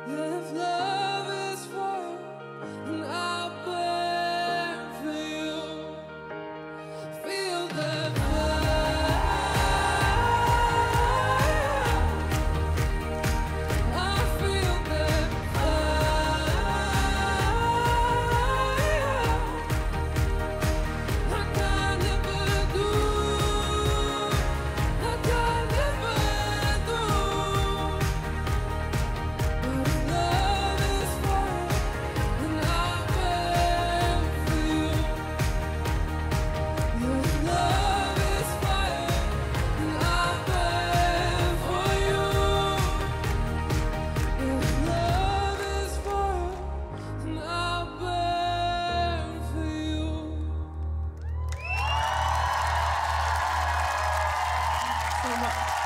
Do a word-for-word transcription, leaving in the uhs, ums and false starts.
If love is fire, then I'll burn for you. Feel the fire. I feel the fire. Like I never do. Like I never do. But if love is fire, then I'll burn for you. If love is fire, then I'll burn for you. If love is fire, then I'll burn for you. So much.